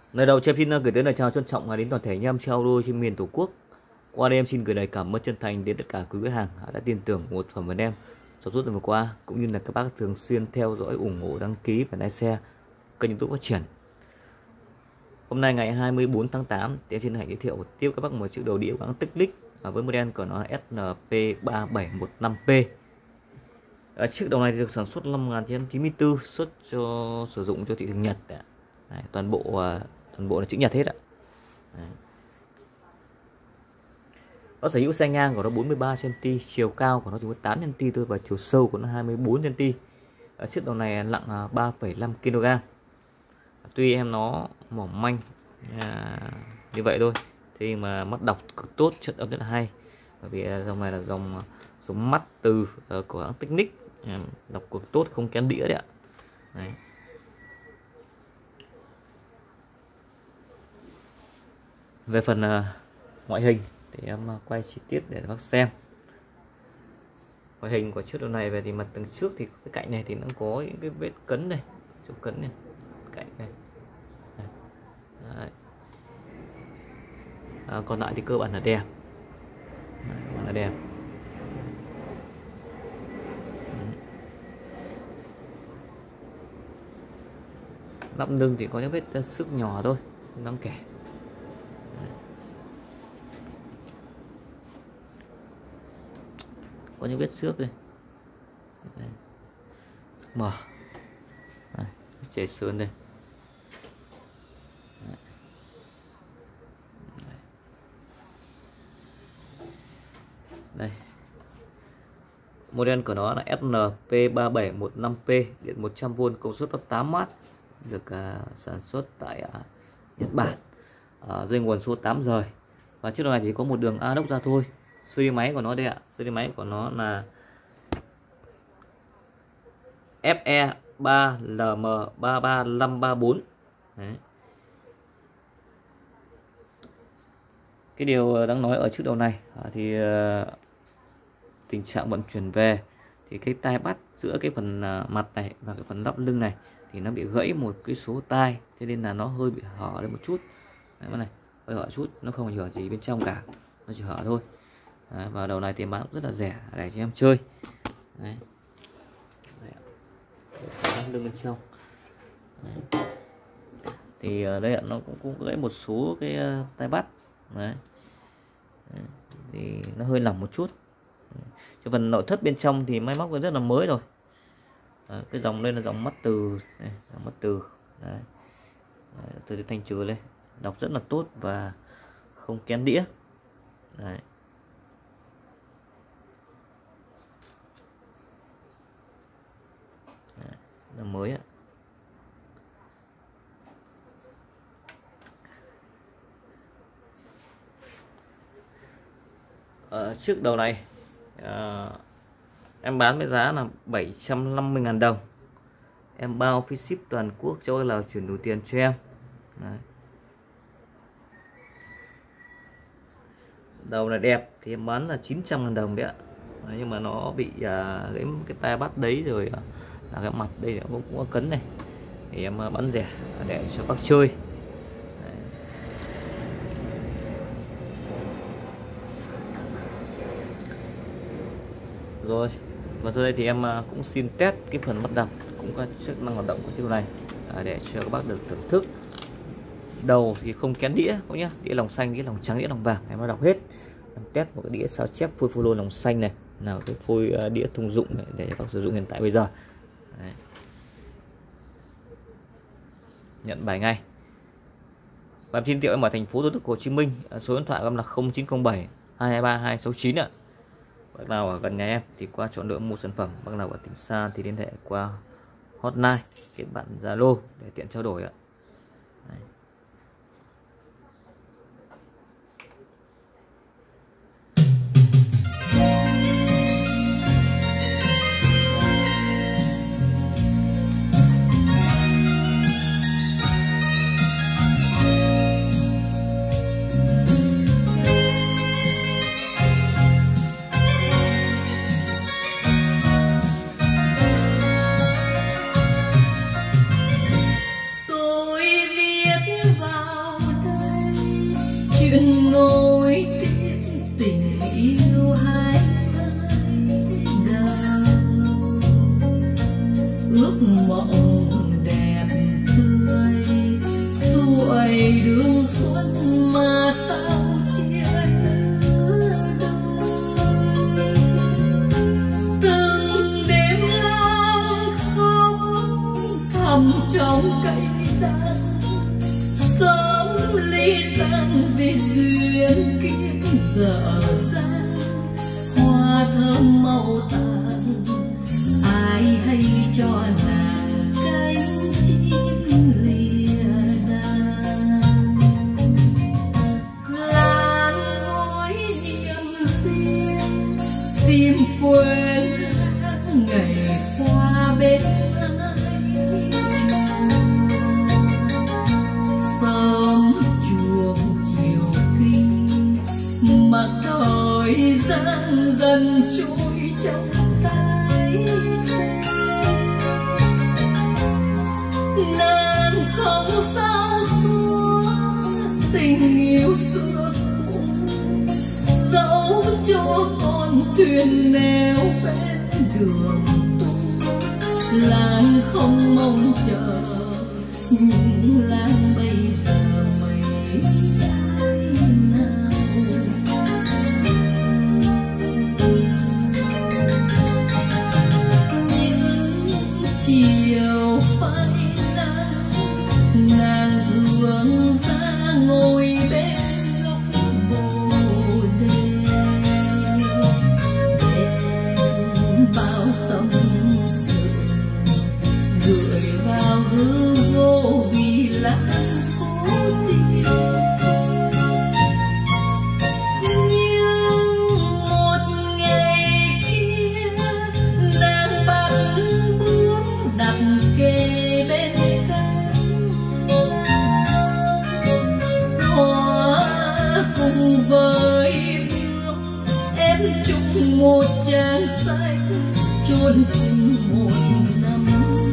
Lời đầu cho em xin gửi tới lời chào trân trọng đến toàn thể anh em trao đôi trên miền Tổ quốc. Qua đây em xin gửi lời cảm ơn chân thành đến tất cả quý khách hàng đã tin tưởng một phần vào em trong suốt thời vừa qua, cũng như là các bác thường xuyên theo dõi, ủng hộ, đăng ký và like share kênh YouTube Phát Triển. Hôm nay ngày 24 tháng 8 thì em xin hãy giới thiệu tiếp các bác một chiếc đầu đĩa của hãng Technic với model của nó là SP3715P. Chiếc đầu này được sản xuất năm 1994, xuất cho sử dụng cho thị trường Nhật. Đấy, toàn bộ là chữ Nhật hết ạ. Đấy. Nó sở hữu xe ngang của nó 43 cm, chiều cao của nó chỉ có 8 cm thôi và chiều sâu của nó 24 cm. Chiếc đầu này nặng 3,5 kg. Tuy em nó mỏng manh như vậy thôi, thì mà mắt đọc cực tốt, chất âm rất là hay. Bởi vì dòng này là dòng mắt từ của hãng Technic, đọc cực tốt, không kén đĩa đấy ạ. Đấy. Về phần ngoại hình thì em quay chi tiết để các bác xem. Ngoại hình của chiếc đầu này về thì mặt tầng trước thì cái cạnh này thì nó có những cái vết cấn này, chỗ cấn này, cạnh này. Đấy. Còn lại thì cơ bản là đẹp. Đấy, là đẹp. Nắp lưng thì có những vết xước nhỏ thôi, không đáng kể. Có những vết xước đây, xước mở, chảy sơn đây. Đây, model của nó là SNP3715P, điện 100V, công suất 8W, được sản xuất tại Nhật Bản, dây nguồn số 8 rời. Và chiếc đầu này chỉ có một đường inox ra thôi. Series máy của nó đây ạ, series máy của nó là FE3LM33534. Đấy. Cái điều đáng nói ở chiếc đầu này thì tình trạng vận chuyển về thì cái tai bắt giữa cái phần mặt này và cái phần lắp lưng này thì nó bị gãy một cái số tai, cho nên là nó hơi bị hở lên một chút. Đấy, này hơi hở chút, nó không ảnh hưởng gì bên trong cả, nó chỉ hở thôi. Đấy, và đầu này thì bán rất là rẻ để cho em chơi. Đấy. Lưng bên trong. Đấy. Thì đây nó cũng gãy một số cái tai bắt. Đấy. Đấy. Thì nó hơi lỏng một chút. Cái phần nội thất bên trong thì máy móc rất là mới rồi. Đấy, cái dòng đây là dòng mắt từ, đây, dòng mắt từ. Đấy. Đấy, từ thanh trừ lên, đọc rất là tốt và không kén đĩa. Đấy. Đấy, là mới ạ. Chiếc đầu này em bán với giá là 750.000 đồng. Em bao phí ship toàn quốc cho là chuyển đủ tiền cho em. Đấy. Đầu này đẹp thì em bán là 900.000 đồng đấy ạ. Đấy, nhưng mà nó bị cái tai bắt đấy rồi là cái mặt đây cũng có cấn này, thì em bán rẻ để cho bác chơi. Đấy. Rồi, và sau đây thì em cũng xin test cái phần mắt đọc, cũng có chức năng hoạt động của chiếc này để cho các bác được thưởng thức. Đầu thì không kén đĩa cũng nhá, đĩa lòng xanh, đĩa lòng trắng, đĩa lòng vàng em nó đọc hết. Em test một cái đĩa sao chép phôi follow lòng xanh này, nào cái phôi đĩa thông dụng này để các bác sử dụng hiện tại bây giờ. Đấy. Nhận bài ngay. Và em xin tiệu em ở thành phố Thủ Đức, Hồ Chí Minh. Số điện thoại của em là 0907 223 269 ạ. Bác nào ở gần nhà em thì qua chọn lựa mua sản phẩm, bác nào ở tỉnh xa thì liên hệ qua hotline kết bạn Zalo để tiện trao đổi ạ. Đấy. Cô tan vì duyên kiếp dở dang, hoa thơm màu tàn ai hay cho nàng cánh chim lìa đàn. Làn gói niềm riêng tìm quên ngày qua bên ai, sớm chuông chiều kinh mà thời gian dần trôi trong tay. Nàng không sao xóa tình yêu xưa cũ, dẫu cho con thuyền neo bên đường tu. Làng không mong chờ nhưng làng bây giờ mấy ai nào. Những chiều phai nắng nàng hướng ra ngồi bên góc bồ đề, đem bao tâm sự gửi vào hư vô vì lãng cố tình. Nhưng một ngày kia nàng bắt bước đặt kề bên cánh hoa cùng với bước em chung một trang sách chôn cùng một năm.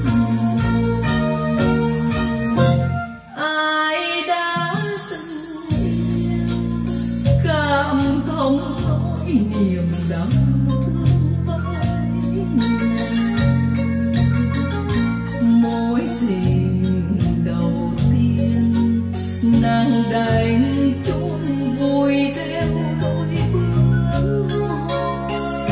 Ai đã từng yêu cảm thông nỗi niềm đau thương với nàng. Mối tình đầu tiên nàng đành chôn vùi theo đôi bướm hoa,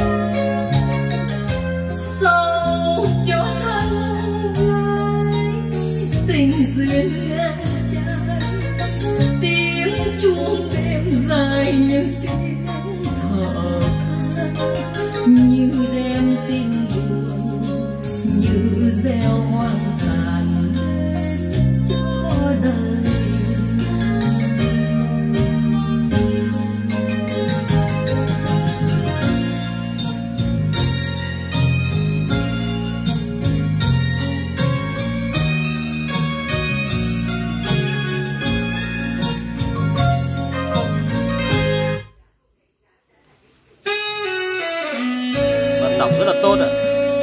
sâu cho thân gái tình duyên ngang trái. Tiếng chuông đêm dài những tiếng thở than, như đem tình buồn như gieo hoang tàn hết cho đời. Bạn đọc rất là tốt ạ.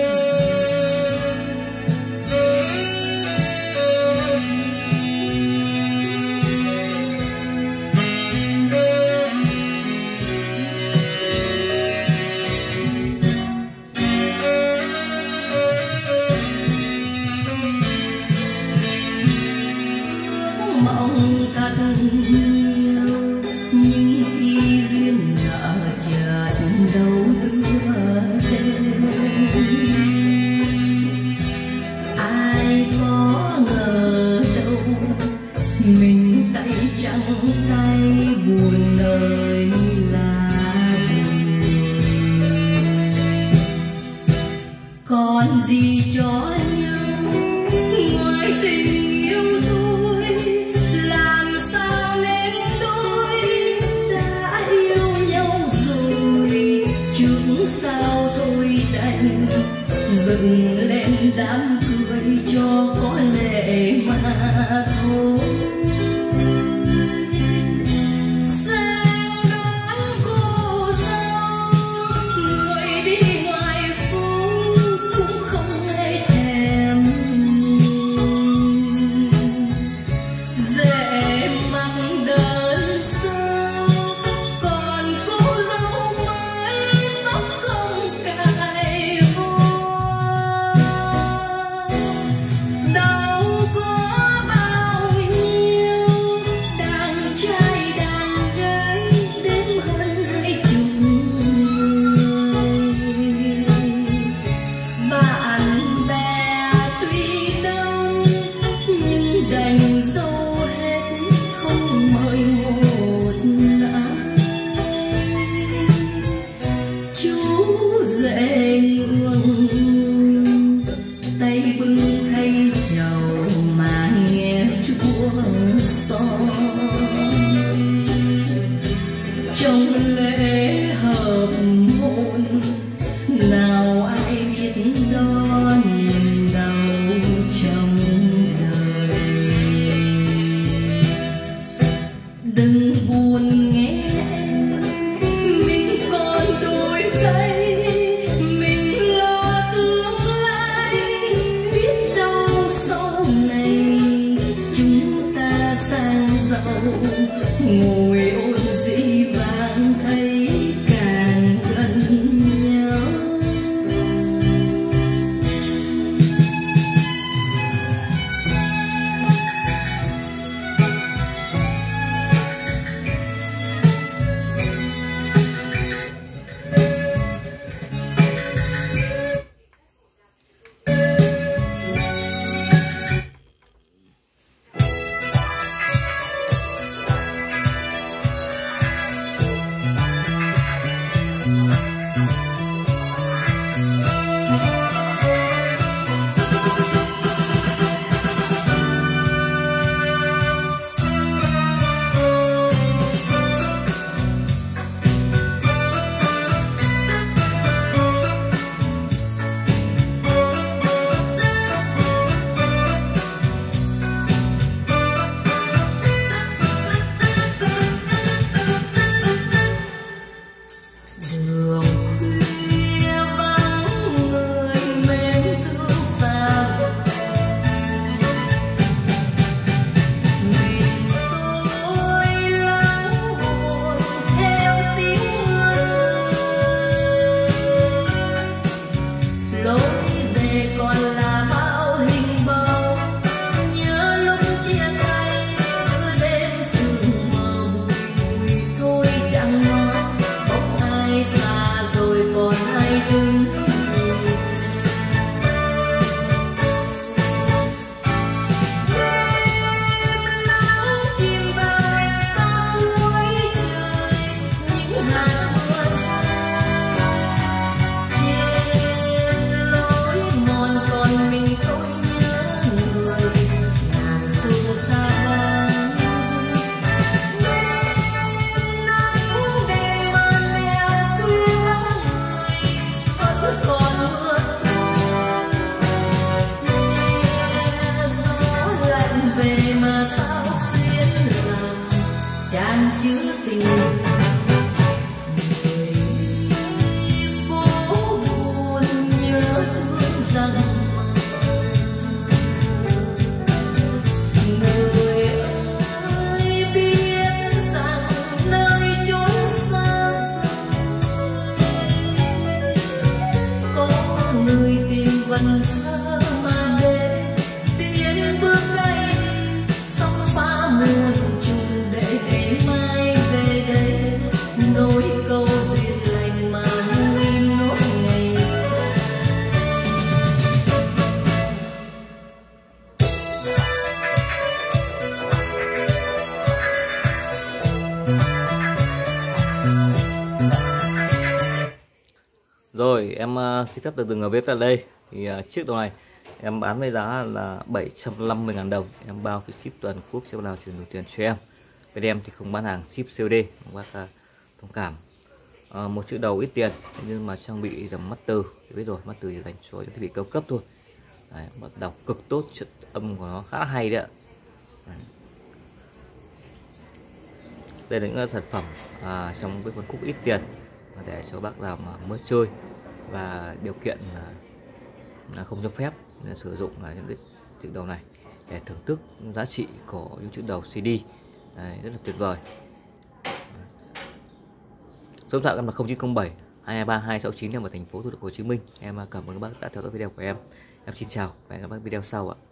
Mong thật nhiều nhưng khi duyên nợ chợt đâu đưa đến. Ai có ngờ đâu mình tay trắng tay buồn nơi là buồn. Còn gì cho nhau ngoài tình yêu thôi, làm sao nên đôi đã yêu nhau rồi. Trước sao thôi đành dựng lên đám cười cho có lệ mà thôi. Sang đón cô dâu người đi ngoài phố cũng không ai thèm nhìn. Dễ mặc đơn sơ còn cô dâu mới tóc không cài hoa. Đâu có bao nhiêu đàn trai đàn gái đếm hơn 20 người. Bạn bè tuy đông nhưng đành dâu hết không mời son. Trong lễ hợp hôn nào ai biết đó niềm đau trong đời. Đừng buồn nghe mình còn đôi tay, mình lo tương lai, biết đâu sau này chúng ta sang giàu, ngồi ôn dĩ vãng thấy càng gần nhau. Đường khuya vắng người mến thương xa mình tôi lắng hồn theo tiếng mưa, lối về còn là bao hình bóng nhớ lúc chia tay giữa đêm sương màu. Mùi thôi chẳng ngó xa rồi còn ai đứng đêm nắng chìm vào xa cuối trời, những hạt mưa trên lối mòn còn mình tôi nhớ người ngàn thu xa vắng. Còn mưa gió lạnh về mà sao xuyên lòng tràn chứa tình. Người phố buồn nhớ thương rằng người ơi biết rằng nơi chốn xa người tìm vần thơ mà để tiến bước đây sóng phá muôn trùng để ngày mai về đây nối câu duyên lành mà nuôi nốt ngày xưa. Rồi em xin phép được dừng ở bếp tại đây. Thì chiếc đầu này em bán với giá là 750.000 đồng. Em bao phí ship toàn quốc cho nào chuyển đổi tiền cho em. Bên em thì không bán hàng ship COD, các bác thông cảm. Một chiếc đầu ít tiền nhưng mà trang bị dòng master, biết rồi, master chỉ dành cho những thiết bị cao cấp thôi. Đấy, bắt đọc cực tốt, chất âm của nó khá là hay đấy ạ. Đây là những sản phẩm trong cái phân khúc ít tiền để cho bác nào mà mới chơi và điều kiện không cho phép để sử dụng những cái chiếc đầu này để thưởng thức giá trị của những chiếc đầu CD. Đấy, rất là tuyệt vời. Số điện thoại em là 0907 223 269, em ở thành phố Thủ Đức, Hồ Chí Minh. Em cảm ơn các bác đã theo dõi video của em. Em xin chào và hẹn gặp lại các bác video sau ạ.